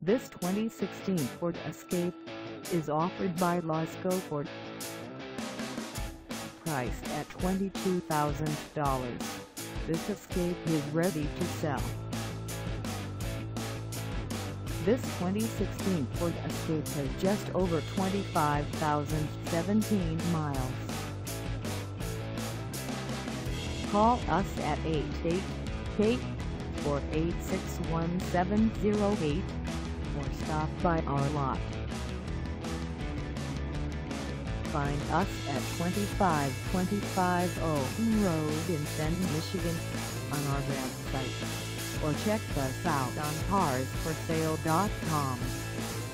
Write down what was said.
This 2016 Ford Escape is offered by LASCO Ford. Priced at $22,000, this Escape is ready to sell. This 2016 Ford Escape has just over 25,017 miles. Call us at 888-486-1708 or stop by our lot. Find us at 2525 OWEN Road in Fenton, Michigan on our website, or check us out on carsforsale.com.